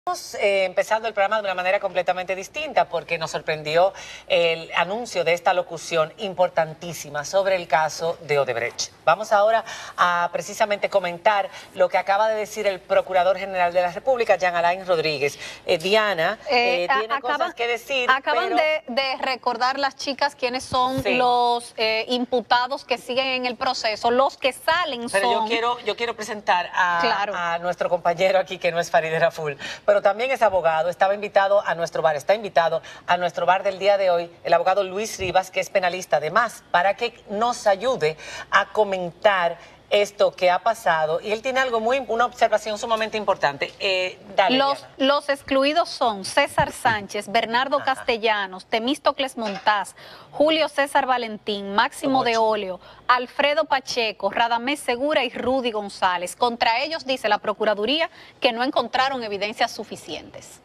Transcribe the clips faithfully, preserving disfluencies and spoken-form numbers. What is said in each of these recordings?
Estamos eh, empezando el programa de una manera completamente distinta porque nos sorprendió el anuncio de esta locución importantísima sobre el caso de Odebrecht. Vamos ahora a precisamente comentar lo que acaba de decir el Procurador General de la República, Jean Alain Rodríguez. Eh, Diana eh, eh, tiene acaban, cosas que decir. Acaban pero... de, de recordar las chicas quiénes son sí. los eh, imputados que siguen en el proceso, los que salen pero son... yo quiero, yo quiero presentar a, claro. a nuestro compañero aquí que no es Farideh Raful, pero también es abogado, estaba invitado a nuestro bar, está invitado a nuestro bar del día de hoy, el abogado Luis Rivas, que es penalista además, para que nos ayude a comentar esto que ha pasado. Y él tiene algo muy, una observación sumamente importante. Eh, dale, los, los excluidos son César Sánchez, Bernardo Ajá. Castellanos, Temístocles Montaz, Julio César Valentín, Máximo de Oleo, Alfredo Pacheco, Radamés Segura y Rudy González. Contra ellos dice la Procuraduría que no encontraron evidencias suficientes.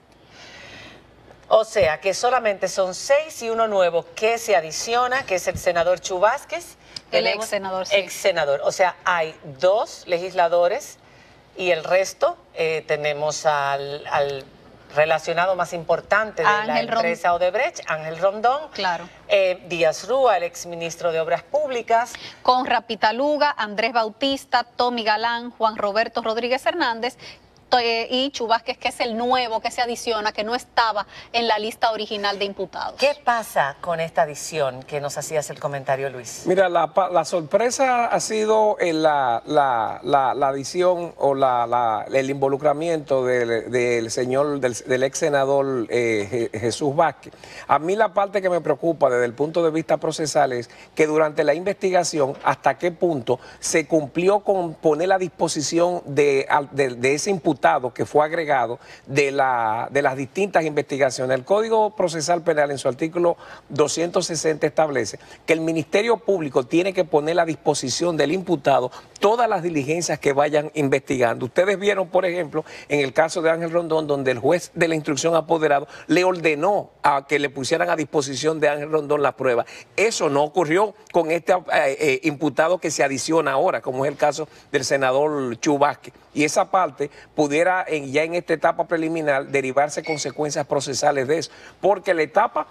O sea, que solamente son seis y uno nuevo que se adiciona, que es el senador Chu Vázquez. El ex senador, sí. Ex senador. O sea, hay dos legisladores y el resto eh, tenemos al, al relacionado más importante de Ángel la empresa Rond... Odebrecht, Ángel Rondón. Claro. Eh, Díaz Rúa, el exministro de Obras Públicas. Conra Pitaluga, Andrés Bautista, Tommy Galán, Juan Roberto Rodríguez Hernández y Chu Vázquez, que es el nuevo que se adiciona, que no estaba en la lista original de imputados. ¿Qué pasa con esta adición que nos hacías el comentario, Luis? Mira, la, la sorpresa ha sido en la, la, la, la adición o la, la, el involucramiento del, del señor, del, del ex senador eh, Jesús Vázquez. A mí la parte que me preocupa desde el punto de vista procesal es que durante la investigación, hasta qué punto se cumplió con poner a disposición de, de, de ese imputado que fue agregado de, la, de las distintas investigaciones. El Código Procesal Penal en su artículo doscientos sesenta establece que el Ministerio Público tiene que poner a disposición del imputado todas las diligencias que vayan investigando. Ustedes vieron, por ejemplo, en el caso de Ángel Rondón, donde el juez de la instrucción apoderado le ordenó a que le pusieran a disposición de Ángel Rondón la prueba. Eso no ocurrió con este eh, eh, imputado que se adiciona ahora, como es el caso del senador Chu Vázquez. Y esa parte pudiera en, ya en esta etapa preliminar derivarse consecuencias procesales de eso, porque la etapa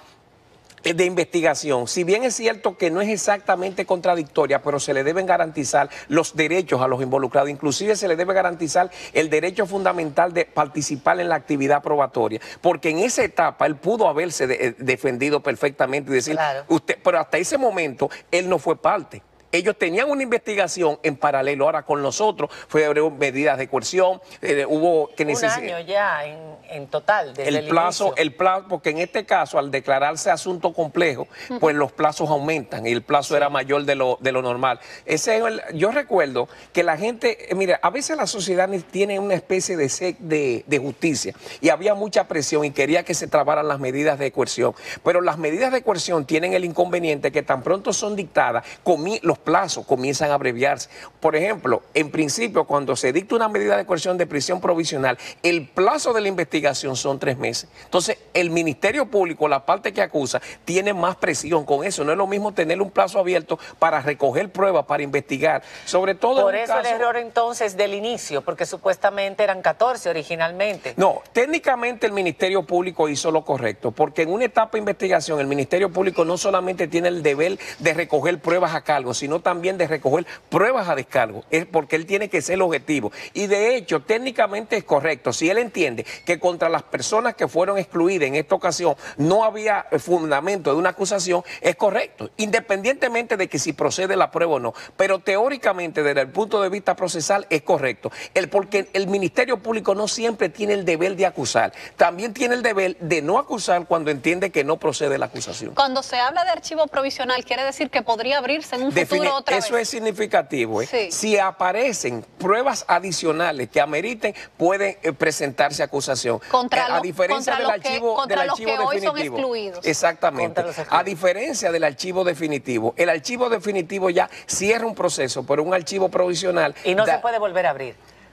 de investigación, si bien es cierto que no es exactamente contradictoria, pero se le deben garantizar los derechos a los involucrados, inclusive se le debe garantizar el derecho fundamental de participar en la actividad probatoria, porque en esa etapa él pudo haberse de, defendido perfectamente y decir, claro. usted, pero hasta ese momento él no fue parte. Ellos tenían una investigación en paralelo. Ahora con nosotros fue medidas de coerción, eh, hubo que necesitar... Un año ya en, en total, desde el, el plazo, inicio. el plazo, porque en este caso, al declararse asunto complejo, uh-huh. pues los plazos aumentan y el plazo sí. era mayor de lo, de lo normal. Ese, el, yo recuerdo que la gente, eh, mira, a veces la sociedad tiene una especie de sed de, de justicia y había mucha presión y quería que se trabaran las medidas de coerción. Pero las medidas de coerción tienen el inconveniente que tan pronto son dictadas, comí, los plazos comienzan a abreviarse. Por ejemplo, en principio, cuando se dicta una medida de coerción de prisión provisional, el plazo de la investigación son tres meses. Entonces, el Ministerio Público, la parte que acusa, tiene más presión con eso. No es lo mismo tener un plazo abierto para recoger pruebas, para investigar. Sobre todo Por en un eso caso... el error entonces del inicio, porque supuestamente eran catorce originalmente. No, técnicamente el Ministerio Público hizo lo correcto, porque en una etapa de investigación el Ministerio Público no solamente tiene el deber de recoger pruebas a cargo, sino también de recoger pruebas a descargo, es porque él tiene que ser el objetivo. Y de hecho, técnicamente es correcto. Si él entiende que contra las personas que fueron excluidas en esta ocasión no había fundamento de una acusación, es correcto, independientemente de que si procede la prueba o no. Pero teóricamente, desde el punto de vista procesal, es correcto. El, porque el Ministerio Público no siempre tiene el deber de acusar, también tiene el deber de no acusar cuando entiende que no procede la acusación. Cuando se habla de archivo provisional, quiere decir que podría abrirse en un Defini futuro otra Eso vez. es significativo. ¿eh? Sí. Si aparecen pruebas adicionales que ameriten, pueden eh, presentarse acusación. Contra eh, los, a diferencia contra del los archivo, que, contra del los archivo que hoy definitivo. son excluidos. Exactamente. A diferencia del archivo definitivo. El archivo definitivo ya cierra un proceso, pero un archivo provisional... Y no da, se puede volver a abrir.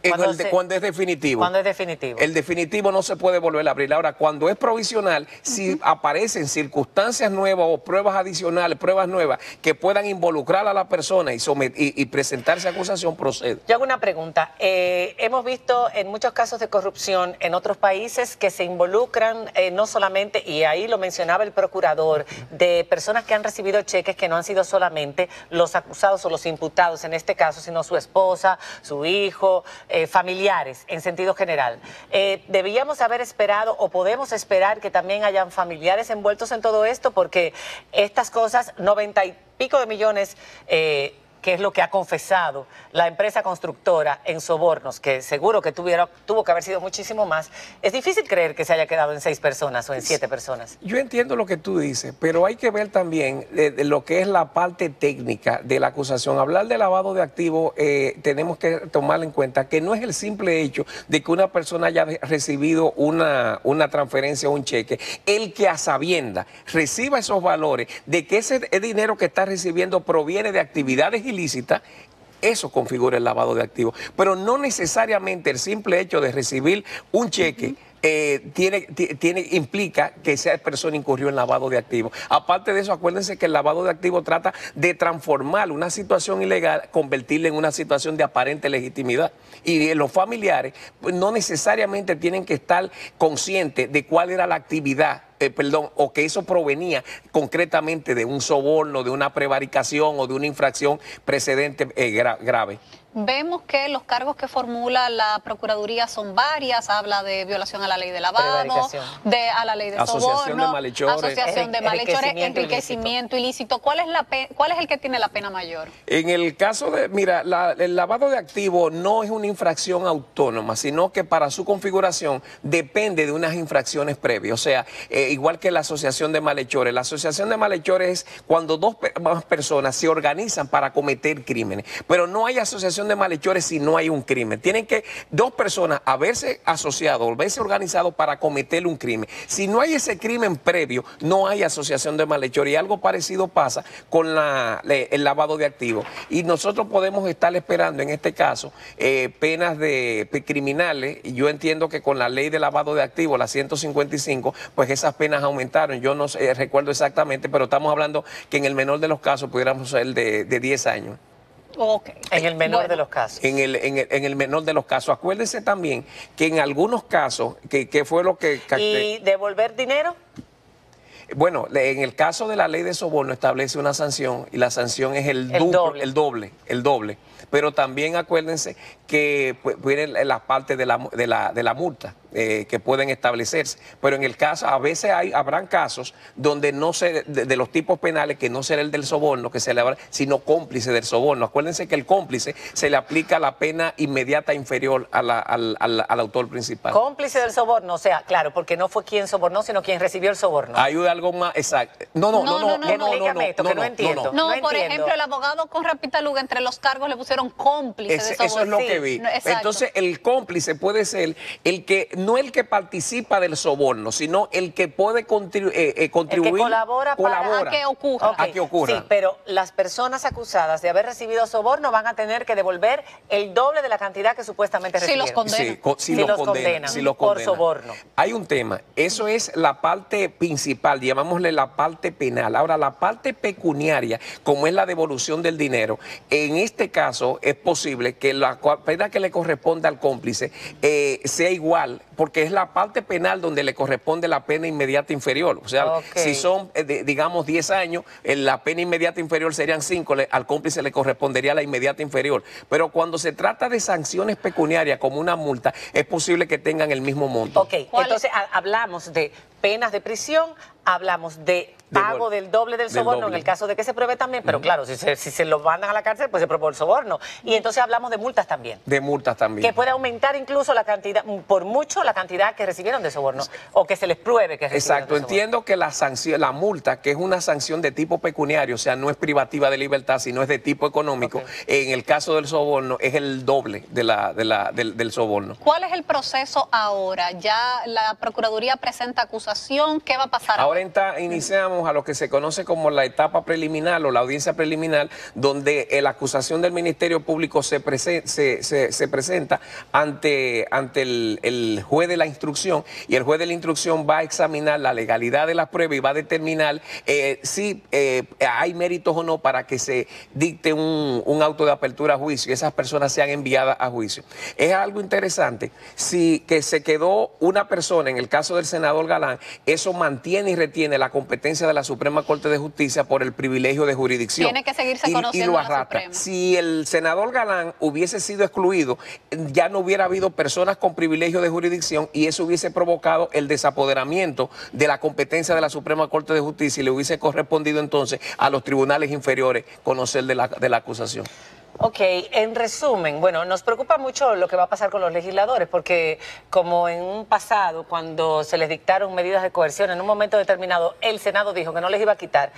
Cuando, el de, se, cuando es definitivo. Cuando es definitivo. El definitivo no se puede volver a abrir. Ahora, cuando es provisional, uh-huh. si aparecen circunstancias nuevas o pruebas adicionales, pruebas nuevas que puedan involucrar a la persona y, somet y, y presentarse acusación, procede. Yo hago una pregunta. Eh, hemos visto en muchos casos de corrupción en otros países que se involucran eh, no solamente, y ahí lo mencionaba el procurador, de personas que han recibido cheques que no han sido solamente los acusados o los imputados en este caso, sino su esposa, su hijo, eh, familiares en sentido general. Eh, ¿Debíamos haber esperado o podemos esperar que también hayan familiares envueltos en todo esto? Porque estas cosas, noventa y pico de millones, eh, que es lo que ha confesado la empresa constructora en sobornos, que seguro que tuviera, tuvo que haber sido muchísimo más, es difícil creer que se haya quedado en seis personas o en siete personas. Yo entiendo lo que tú dices, pero hay que ver también eh, de lo que es la parte técnica de la acusación. Hablar de lavado de activos, eh, tenemos que tomar en cuenta que no es el simple hecho de que una persona haya recibido una, una transferencia o un cheque, el que a sabienda reciba esos valores, de que ese dinero que está recibiendo proviene de actividades ilícita, eso configura el lavado de activos. Pero no necesariamente el simple hecho de recibir un cheque eh, tiene, tiene, implica que esa persona incurrió en lavado de activos. Aparte de eso, acuérdense que el lavado de activos trata de transformar una situación ilegal, convertirla en una situación de aparente legitimidad. Y los familiares pues, no necesariamente tienen que estar conscientes de cuál era la actividad Eh, perdón, o que eso provenía concretamente de un soborno, de una prevaricación o de una infracción precedente eh, gra grave. Vemos que los cargos que formula la Procuraduría son varias, habla de violación a la ley de lavado, de, a la ley de asociación soborno, de malhechores, asociación de malhechores, enriquecimiento, enriquecimiento ilícito. ilícito. ¿Cuál es, la pe ¿Cuál es el que tiene la pena mayor? En el caso de, mira, la, el lavado de activos no es una infracción autónoma, sino que para su configuración depende de unas infracciones previas. O sea, eh, igual que la asociación de malhechores. La asociación de malhechores es cuando dos pe más personas se organizan para cometer crímenes, pero no hay asociación de malhechores si no hay un crimen. Tienen que dos personas haberse asociado, haberse organizado para cometer un crimen. Si no hay ese crimen previo, no hay asociación de malhechores. Y algo parecido pasa con la, el lavado de activos. Y nosotros podemos estar esperando en este caso eh, penas de, de criminales. Y yo entiendo que con la ley de lavado de activos, la ciento cincuenta y cinco, pues esas penas aumentaron. Yo no sé, recuerdo exactamente, pero estamos hablando que en el menor de los casos pudiéramos ser de, de diez años. Okay. En el menor bueno. de los casos. En el, en, el, en el menor de los casos. Acuérdense también que en algunos casos, que, que fue lo que... ¿Y devolver dinero? Bueno, en el caso de la ley de soborno establece una sanción y la sanción es el, el duplo, doble. el doble, el doble. Pero también acuérdense que pues, viene la parte de la, de la, de la multa eh, que pueden establecerse. Pero en el caso, a veces hay, habrán casos donde no se, de, de los tipos penales que no será el del soborno, que se le habrá, sino cómplice del soborno. Acuérdense que el cómplice se le aplica la pena inmediata inferior a la, al, al, al autor principal. Cómplice del soborno, o sea, claro, porque no fue quien sobornó, sino quien recibió el soborno. Hay algo más exacto. No, no, no, no, no, no, no, no, no, esto, que no entiendo. No, no por entiendo. ejemplo, el abogado con Rapitaluga entre los cargos le pusieron cómplice Ese, de soborno. eso es lo sí, que vi. no, entonces, el cómplice puede ser el que, no el que participa del soborno, sino el que puede contribu eh, eh, contribuir. El que colabora, colabora para a que ocurra. Okay. A que ocurra. Sí, pero las personas acusadas de haber recibido soborno van a tener que devolver el doble de la cantidad que supuestamente si recibieron. los condenan. Sí, co si, si los, los condenan, condenan, si los por condenan. soborno. Hay un tema, eso es la parte principal, llamámosle la parte penal. Ahora, la parte pecuniaria, como es la devolución del dinero, en este caso es posible que la pena que le corresponde al cómplice eh, sea igual, porque es la parte penal donde le corresponde la pena inmediata inferior. O sea, okay. si son, eh, de, digamos, diez años, eh, la pena inmediata inferior serían cinco, le, al cómplice le correspondería la inmediata inferior. Pero cuando se trata de sanciones pecuniarias como una multa, es posible que tengan el mismo monto. Ok, entonces a, hablamos de penas de prisión, hablamos de pago del doble del soborno, del doble. En el caso de que se pruebe también, pero uh-huh. claro, si se, si se lo mandan a la cárcel, pues se probó el soborno. Y entonces hablamos de multas también. De multas también. Que puede aumentar incluso la cantidad, por mucho, la cantidad que recibieron de soborno, o que se les pruebe que recibieron. Exacto, entiendo que la sanción, la multa, que es una sanción de tipo pecuniario, o sea, no es privativa de libertad, sino es de tipo económico, okay. En el caso del soborno es el doble de la, de la, del, del soborno. ¿Cuál es el proceso ahora? ¿Ya la Procuraduría presenta acusación? ¿Qué va a pasar ahora? ahora enta- iniciamos a lo que se conoce como la etapa preliminar o la audiencia preliminar, donde la acusación del Ministerio Público se, prese- se, se, se presenta ante, ante el, el juez de la instrucción, y el juez de la instrucción va a examinar la legalidad de las pruebas y va a determinar eh, si eh, hay méritos o no para que se dicte un, un auto de apertura a juicio y esas personas sean enviadas a juicio. Es algo interesante, si que se quedó una persona, en el caso del senador Galán, eso mantiene y retiene la competencia de la Suprema Corte de Justicia por el privilegio de jurisdicción. Tiene que seguirse y, conociendo y lo en la arrastra. Suprema. Si el senador Galán hubiese sido excluido, ya no hubiera habido personas con privilegio de jurisdicción y eso hubiese provocado el desapoderamiento de la competencia de la Suprema Corte de Justicia y le hubiese correspondido entonces a los tribunales inferiores conocer de la, de la acusación. Ok, en resumen, bueno, nos preocupa mucho lo que va a pasar con los legisladores, porque como en un pasado, cuando se les dictaron medidas de coerción, en un momento determinado, el Senado dijo que no les iba a quitar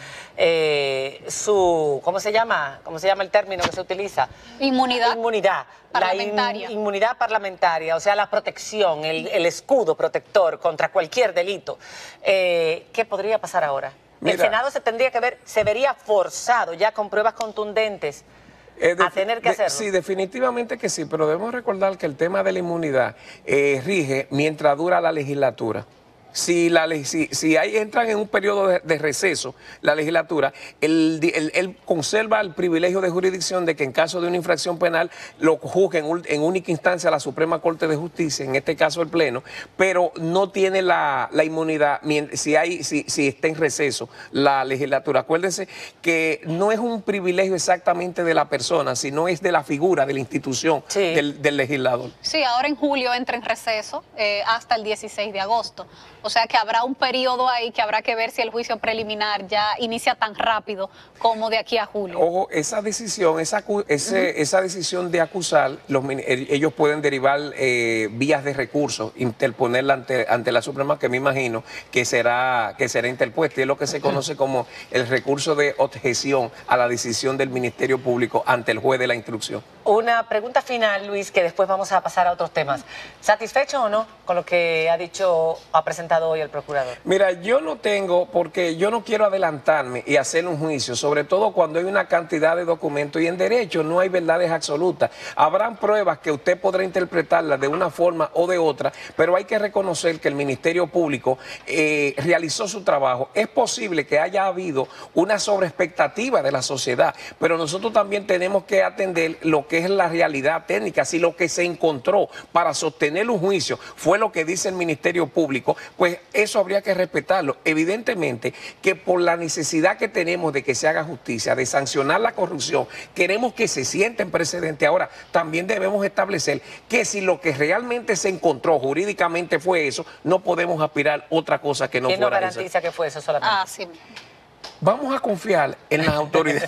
eh, su, ¿cómo se llama? ¿Cómo se llama el término que se utiliza? Inmunidad. Inmunidad. Parlamentaria. La in- inmunidad parlamentaria, o sea, la protección, el, el escudo protector contra cualquier delito. Eh, ¿Qué podría pasar ahora? El Mira. Senado se tendría que ver, se vería forzado ya con pruebas contundentes Eh, a tener que de- hacerlo. Sí, definitivamente que sí, pero debemos recordar que el tema de la inmunidad eh, rige mientras dura la legislatura. Si, la, le- si, si ahí entran en un periodo de, de receso, la legislatura, él, él, él conserva el privilegio de jurisdicción de que en caso de una infracción penal lo juzgue en, ul- en única instancia la Suprema Corte de Justicia, en este caso el Pleno, pero no tiene la, la inmunidad mien- si, hay, si, si está en receso la legislatura. Acuérdense que no es un privilegio exactamente de la persona, sino es de la figura, de la institución, Sí. del, del legislador. Sí, ahora en julio entra en receso eh, hasta el dieciséis de agosto. O sea que habrá un periodo ahí que habrá que ver si el juicio preliminar ya inicia tan rápido como de aquí a julio. Ojo, esa decisión, esa, acu- ese, esa decisión de acusar, los, min- el- ellos pueden derivar eh, vías de recursos, interponerla ante, ante la Suprema, que me imagino que será, que será interpuesta. Y es lo que se conoce como el recurso de objeción a la decisión del Ministerio Público ante el juez de la instrucción. Una pregunta final, Luis, que después vamos a pasar a otros temas. ¿Satisfecho o no con lo que ha dicho, ha presentado hoy el procurador? Mira, yo no tengo, porque yo no quiero adelantarme y hacer un juicio, sobre todo cuando hay una cantidad de documentos y en derecho no hay verdades absolutas. Habrán pruebas que usted podrá interpretarlas de una forma o de otra, pero hay que reconocer que el Ministerio Público eh, realizó su trabajo. Es posible que haya habido una sobreexpectativa de la sociedad, pero nosotros también tenemos que atender lo que es la realidad técnica. Si lo que se encontró para sostener un juicio fue lo que dice el Ministerio Público, pues eso habría que respetarlo. Evidentemente que por la necesidad que tenemos de que se haga justicia, de sancionar la corrupción, queremos que se sienten precedentes. Ahora, también debemos establecer que si lo que realmente se encontró jurídicamente fue eso, no podemos aspirar a otra cosa que no ¿Quién no fuera eso. garantiza que fue eso solamente? Ah, sí. Vamos a confiar en las autoridades.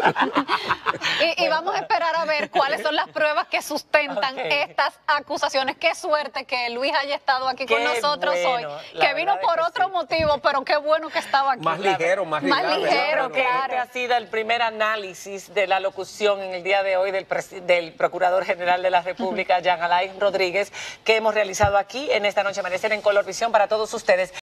Y, y vamos a esperar a ver cuáles son las pruebas que sustentan Ok. estas acusaciones. Qué suerte que Luis haya estado aquí con Qué nosotros bueno, hoy, la que vino verdad es por que otro sí. motivo, pero qué bueno que estaba aquí. Más ligero, más, Más relajado. ligero, Creo que claro. este ha sido el primer análisis de la locución en el día de hoy del, presi- del Procurador General de la República, Jean Alain Rodríguez, que hemos realizado aquí en esta Noche Amanecer en Color Visión para todos ustedes.